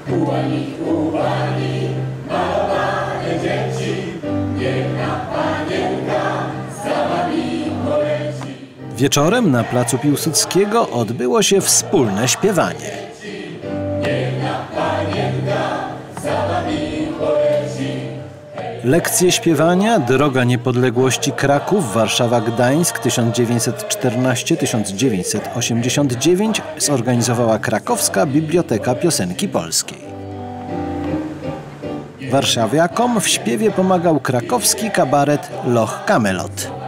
Uwani, malowane dzieci, niech panienka za wami poleci. Wieczorem na placu Piłsudskiego odbyło się wspólne śpiewanie. Lekcje śpiewania Droga Niepodległości Kraków, Warszawa, Gdańsk 1914-1989 zorganizowała Krakowska Biblioteka Piosenki Polskiej. Warszawiakom w śpiewie pomagał krakowski kabaret Loch Kamelot.